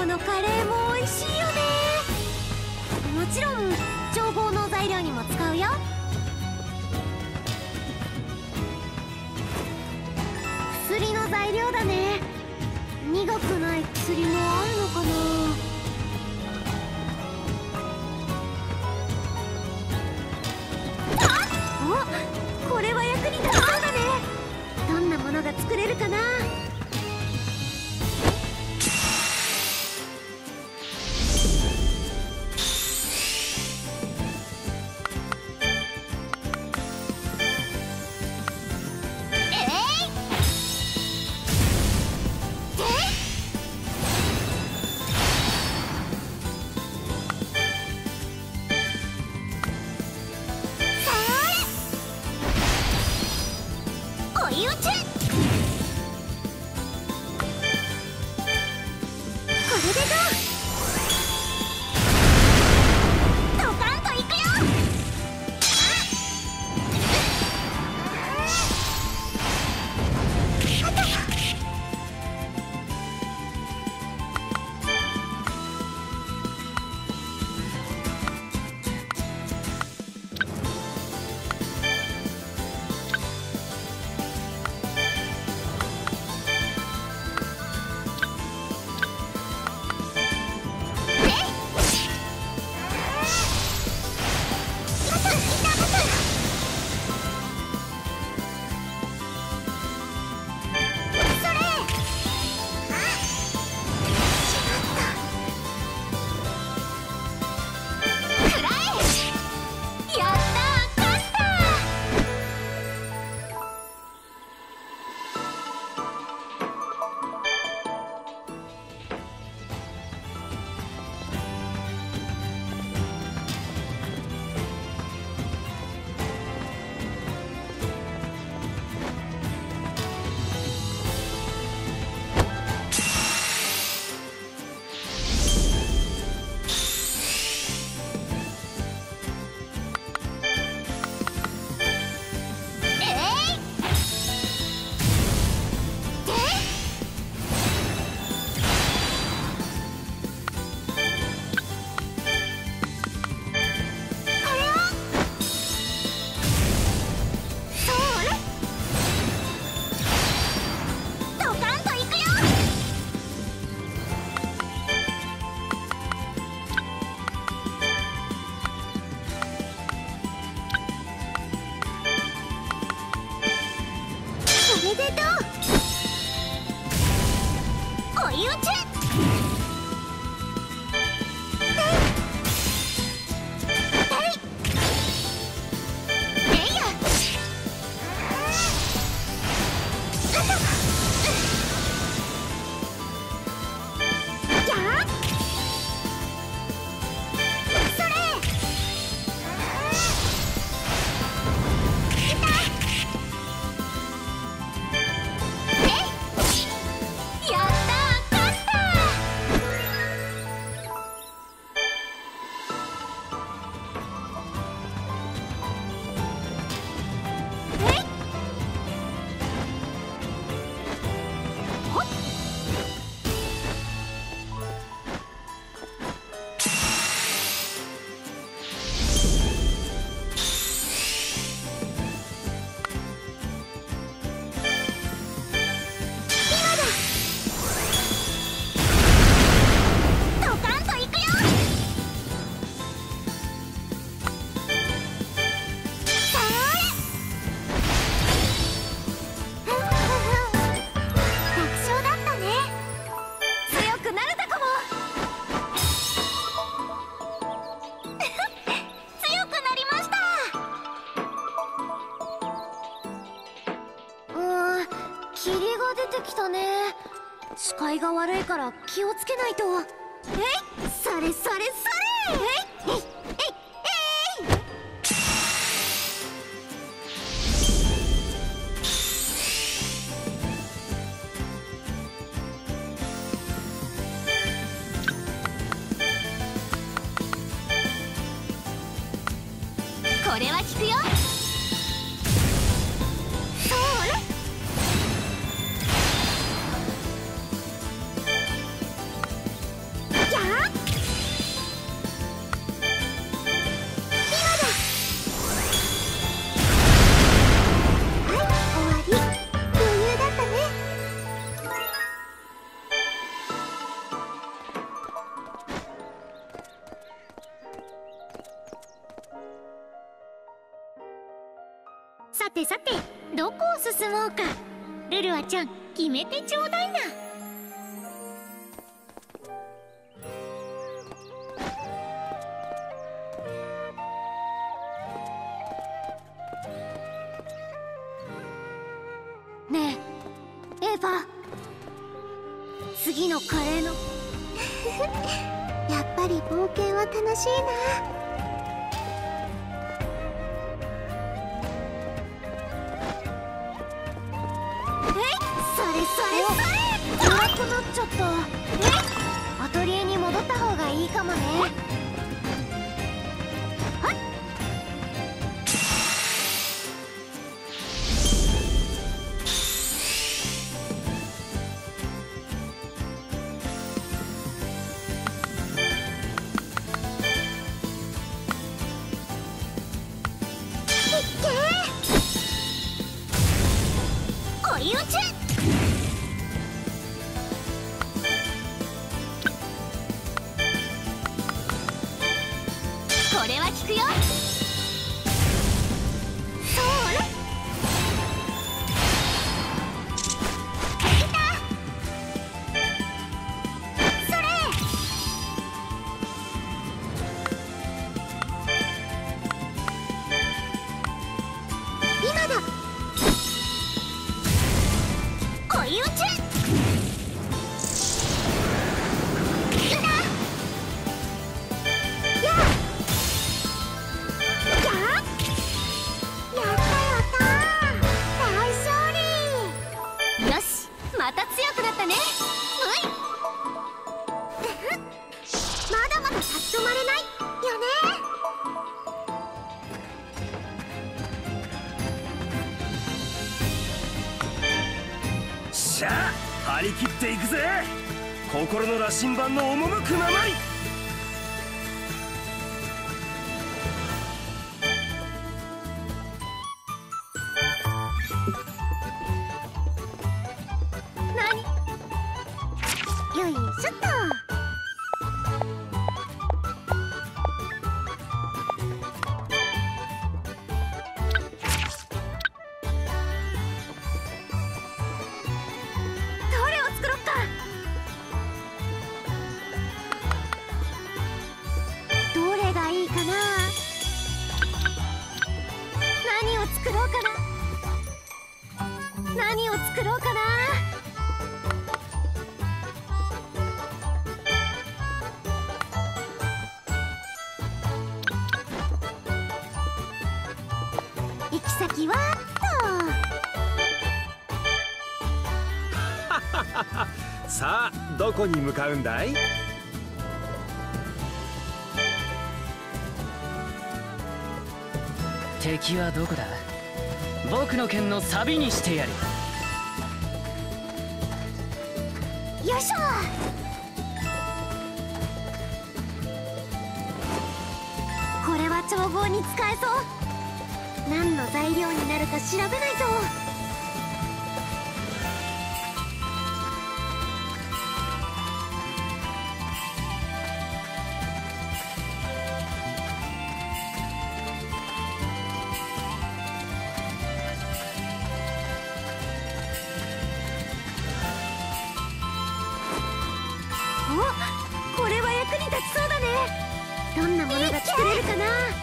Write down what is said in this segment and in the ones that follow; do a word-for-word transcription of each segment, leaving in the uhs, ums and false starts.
のカレーも美味しいよね。もちろん調合の材料にも使うよ。薬の材料だね。苦くない薬もあるのかな。お、これは役に立ちそうだね。どんなものが作れるかな。視界が悪いから気をつけないと。えい、それそれそれ。えいえいえいえい。これは効くよ。 進もうか。ルルアちゃん、決めてちょうだいな。ねえエヴァ、次のカレーのやっぱり冒険は楽しいな。えい、それそれそれ。暗くなっちゃった。えい、アトリエに戻った方がいいかもね。はっ、追い打ち。これは効くよ。それ、いた。それ、今だ。追い打ち。いた。やあ、やあ、やったやったー、大勝利。よし、また強くなったね。ういまだまだ立ち止まれないよね。 しゃあ、張り切っていくぜ。心の羅針盤の赴くままに。 何、よいしょっと。どれを作ろっか。どれがいいかな。何を作ろうかな。何を作ろうかな。行き先はっさあ、どこに向かうんだい？ 敵はどこだ？僕の剣のサビにしてやる。 と。よいしょ。これは調合に使えそう。何の材料になるか調べないと。お、これは役に立ちそうだね。どんなものが作れるかな。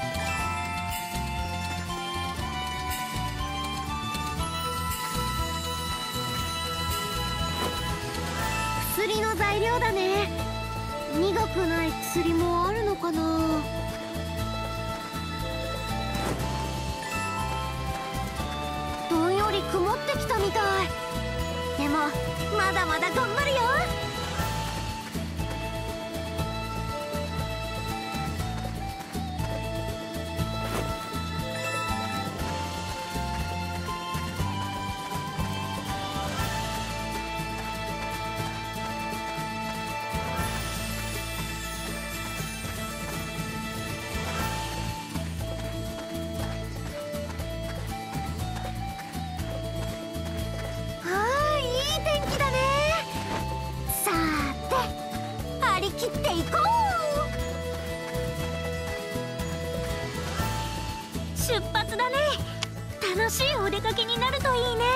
薬の材料だね。苦くない薬もあるのかな。どんより曇ってきたみたい。でもまだまだ頑張るよ。切っていこう。出発だね。 楽しいお出かけになるといいね。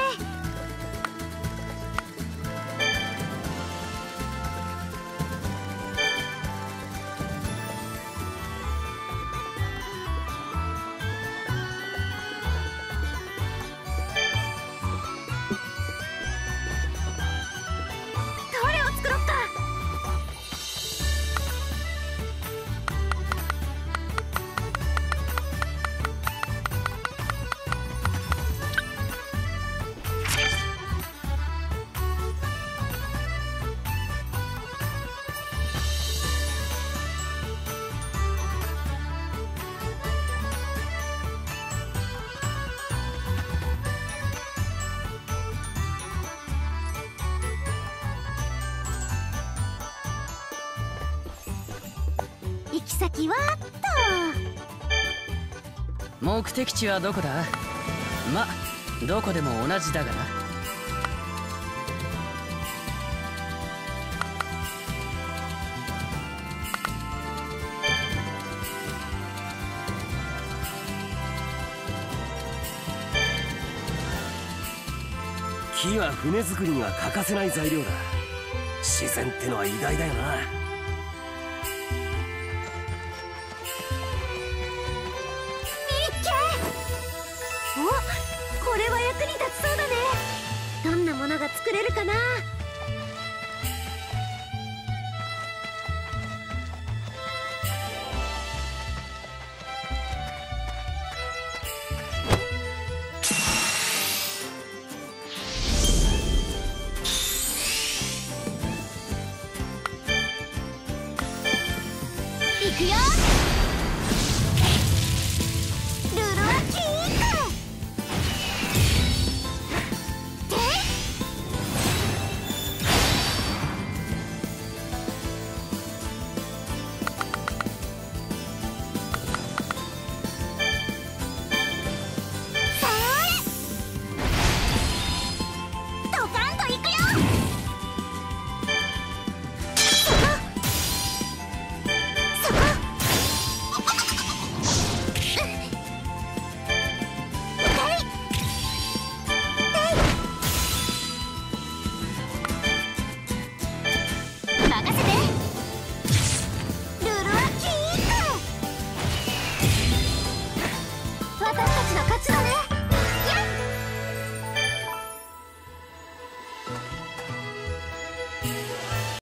どれを作ろっか。行き先はっと。 目的地はどこだ。まどこでも同じだがな。 木は船作りには欠かせない材料だ。自然ってのは偉大だよな。 お、これは役に立ちそうだね。どんなものが作れるかな。いくよ。